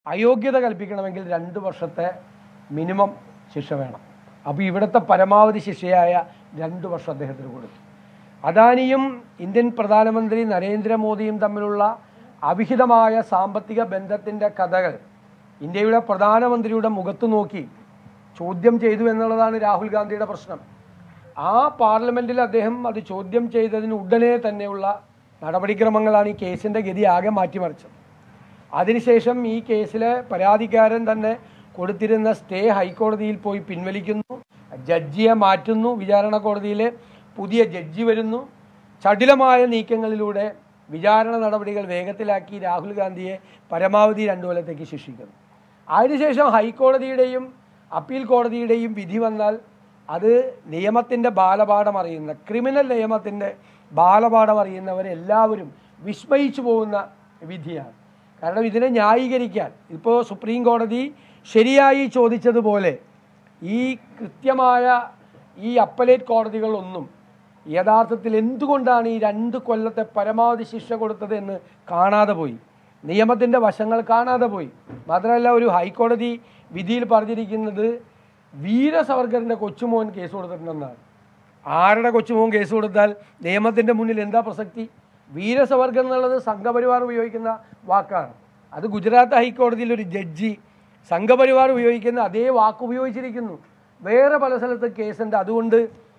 അയോഗ്യത കൽപ്പിക്കണമെങ്കിൽ 2 വർഷത്തെ മിനിമം ശിക്ഷ വേണം. അപ്പോൾ ഇവിടുത്തെ പരമാവധി ശിക്ഷയായ 2 വർഷം അദ്ദേഹത്തിന് കൊടുത്തു. അദാനിയും ഇന്ത്യൻ പ്രധാനമന്ത്രി നരേന്ദ്രമോദിയും തമ്മിലുള്ള അവിഹിതമായ സാമ്പത്തിക ബന്ധത്തിൻ്റെ കഥകൾ ഇന്ത്യയുടെ പ്രധാനമന്ത്രിയുടെ മുഖത്ത് നോക്കി ചോദ്യം ചെയ്തു എന്നുള്ളതാണ് രാഹുൽ ഗാന്ധിയുടെ പ്രശ്നം. ആ പാർലമെൻറ്റിൽ അദ്ദേഹം അത് ചോദ്യം ചെയ്തതിന് ഉടനെ തന്നെയുള്ള നടപടിക്രമങ്ങളാണ് ഈ കേസിൻ്റെ ഗതി ആകെ മാറ്റിമറിച്ചത്. അതിനുശേഷം ഈ കേസിലെ പരാതിക്കാരൻ തന്നെ കൊടുത്തിരുന്ന സ്റ്റേ ഹൈക്കോടതിയിൽ പോയി പിൻവലിക്കുന്നു, ജഡ്ജിയെ മാറ്റുന്നു, വിചാരണ കോടതിയിലെ പുതിയ ജഡ്ജി വരുന്നു. ചടുലമായ നീക്കങ്ങളിലൂടെ വിചാരണ നടപടികൾ വേഗത്തിലാക്കി രാഹുൽ ഗാന്ധിയെ പരമാവധി 2 കൊല്ലത്തേക്ക് ശിക്ഷിക്കുന്നു. അതിനുശേഷം ഹൈക്കോടതിയുടെയും അപ്പീൽ കോടതിയുടെയും വിധി വന്നാൽ അത് നിയമത്തിൻ്റെ ബാലപാഠം അറിയുന്ന, ക്രിമിനൽ നിയമത്തിൻ്റെ ബാലപാഠം അറിയുന്നവരെല്ലാവരും വിസ്മയിച്ചു പോകുന്ന വിധിയാണ്. കാരണം ഇതിനെ ന്യായീകരിക്കാൻ ഇപ്പോൾ സുപ്രീം കോടതി ശരിയായി ചോദിച്ചതുപോലെ ഈ കൃത്യമായ ഈ അപ്പലേറ്റ് കോടതികളൊന്നും യഥാർത്ഥത്തിൽ എന്തുകൊണ്ടാണ് ഈ 2 കൊല്ലത്തെ പരമാവധി ശിക്ഷ കൊടുത്തത് എന്ന് കാണാതെ പോയി, നിയമത്തിൻ്റെ വശങ്ങൾ കാണാതെ പോയി. മാത്രമല്ല, ഒരു ഹൈക്കോടതി വിധിയിൽ പറഞ്ഞിരിക്കുന്നത് വീര സവർക്കറിൻ്റെ കൊച്ചുമോൻ കേസ് കൊടുത്തിട്ടുണ്ടെന്നാണ്. ആരുടെ കൊച്ചുമോൻ കേസ് കൊടുത്താൽ നിയമത്തിൻ്റെ മുന്നിൽ എന്താ പ്രസക്തി? വീര സവർക്കർ എന്നുള്ളത് സംഘപരിവാർ ഉപയോഗിക്കുന്ന വാക്കാണ്. അത് ഗുജറാത്ത് ഹൈക്കോടതിയിൽ ഒരു ജഡ്ജി സംഘപരിവാർ ഉപയോഗിക്കുന്ന അതേ വാക്ക് ഉപയോഗിച്ചിരിക്കുന്നു. വേറെ പല സ്ഥലത്ത് കേസുണ്ട്, അതുകൊണ്ട്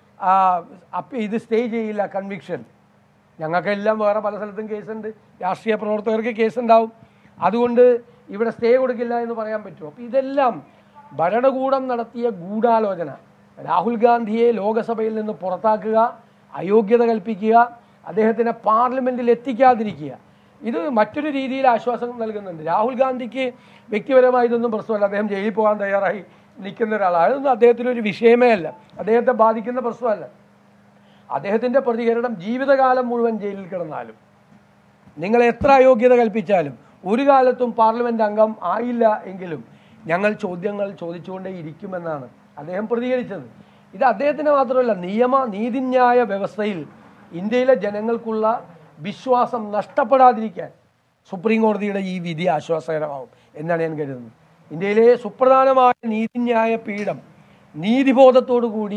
ഇത് സ്റ്റേ ചെയ്യില്ല കൺവിക്ഷൻ. ഞങ്ങൾക്കെല്ലാം വേറെ പല സ്ഥലത്തും കേസുണ്ട്, രാഷ്ട്രീയ പ്രവർത്തകർക്ക് കേസുണ്ടാവും, അതുകൊണ്ട് ഇവിടെ സ്റ്റേ കൊടുക്കില്ല എന്ന് പറയാൻ പറ്റുമോ? അപ്പോൾ ഇതെല്ലാം ഭരണകൂടം നടത്തിയ ഗൂഢാലോചന. രാഹുൽ ഗാന്ധിയെ ലോകസഭയിൽ നിന്ന് പുറത്താക്കുക, അയോഗ്യത കൽപ്പിക്കുക, അദ്ദേഹത്തിനെ പാർലമെൻറ്റിൽ എത്തിക്കാതിരിക്കുക. ഇത് മറ്റൊരു രീതിയിൽ ആശ്വാസം നൽകുന്നുണ്ട്. രാഹുൽ ഗാന്ധിക്ക് വ്യക്തിപരമായി ഇതൊന്നും പ്രശ്നമല്ല, അദ്ദേഹം ജയിലിൽ പോകാൻ തയ്യാറായി നിൽക്കുന്ന ഒരാളാണ്. അതൊന്നും അദ്ദേഹത്തിനൊരു വിഷയമേ അല്ല, അദ്ദേഹത്തെ ബാധിക്കുന്ന പ്രശ്നമല്ല. അദ്ദേഹത്തിൻ്റെ പ്രതികരണം ജീവിതകാലം മുഴുവൻ ജയിലിൽ കിടന്നാലും, നിങ്ങൾ എത്ര അയോഗ്യത കൽപ്പിച്ചാലും, ഒരു കാലത്തും പാർലമെൻറ്റ് അംഗം ആയില്ല എങ്കിലും ഞങ്ങൾ ചോദ്യങ്ങൾ ചോദിച്ചുകൊണ്ടേ ഇരിക്കുമെന്നാണ് അദ്ദേഹം പ്രതികരിച്ചത്. ഇത് അദ്ദേഹത്തിന് മാത്രമല്ല, നീതിന്യായ വ്യവസ്ഥയിൽ ഇന്ത്യയിലെ ജനങ്ങൾക്കുള്ള വിശ്വാസം നഷ്ടപ്പെടാതിരിക്കാൻ സുപ്രീം കോടതിയുടെ ഈ വിധി ആശ്വാസകരമാവും എന്നാണ് ഞാൻ കരുതുന്നത്. ഇന്ത്യയിലെ സുപ്രധാനമായ നീതിന്യായ പീഠം നീതിബോധത്തോടു കൂടി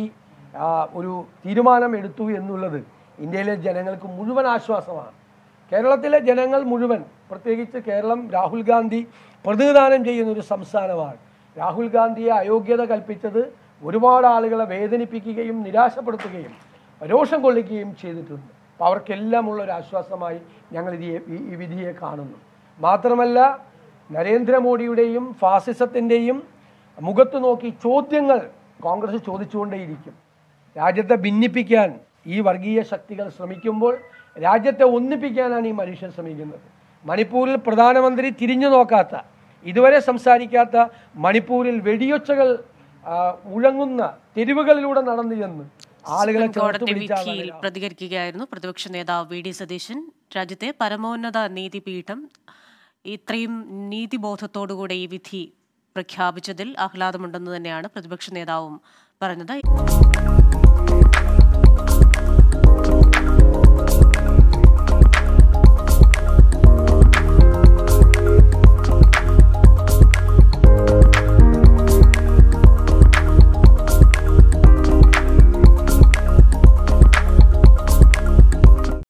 ഒരു തീരുമാനം എടുത്തു എന്നുള്ളത് ഇന്ത്യയിലെ ജനങ്ങൾക്ക് മുഴുവൻ ആശ്വാസമാണ്. കേരളത്തിലെ ജനങ്ങൾ മുഴുവൻ, പ്രത്യേകിച്ച് കേരളം രാഹുൽ ഗാന്ധി പ്രതിനിധാനം ചെയ്യുന്നൊരു സംസ്ഥാനമാണ്. രാഹുൽ ഗാന്ധിയെ അയോഗ്യത കൽപ്പിച്ചത് ഒരുപാട് ആളുകളെ വേദനിപ്പിക്കുകയും നിരാശപ്പെടുത്തുകയും രോഷം കൊള്ളിക്കുകയും ചെയ്തിട്ടുണ്ട്. അപ്പോൾ അവർക്കെല്ലാം ഉള്ളൊരു ആശ്വാസമായി ഞങ്ങൾ ഈ വിധിയെ കാണുന്നു. മാത്രമല്ല, നരേന്ദ്രമോദിയുടെയും ഫാസിസത്തിൻ്റെയും മുഖത്ത് നോക്കി ചോദ്യങ്ങൾ കോൺഗ്രസ് ചോദിച്ചുകൊണ്ടേയിരിക്കും. രാജ്യത്തെ ഭിന്നിപ്പിക്കാൻ ഈ വർഗീയ ശക്തികൾ ശ്രമിക്കുമ്പോൾ രാജ്യത്തെ ഒന്നിപ്പിക്കാനാണ് ഈ മനുഷ്യൻ ശ്രമിക്കുന്നത്. മണിപ്പൂരിൽ പ്രധാനമന്ത്രി തിരിഞ്ഞു നോക്കാത്ത, ഇതുവരെ സംസാരിക്കാത്ത, മണിപ്പൂരിൽ വെടിയൊച്ചകൾ മുഴങ്ങുന്ന തെരുവുകളിലൂടെ നടന്നു ചെന്ന് ആളുകളെ പ്രതികരിക്കുകയായിരുന്നു പ്രതിപക്ഷ നേതാവ് വി ഡി സതീശൻ. രാജ്യത്തെ പരമോന്നത നീതിപീഠം ഇത്രയും നീതിബോധത്തോടുകൂടെ ഈ വിധി പ്രഖ്യാപിച്ചതിൽ ആഹ്ലാദമുണ്ടെന്ന് തന്നെയാണ് പ്രതിപക്ഷ നേതാവും പറഞ്ഞത്.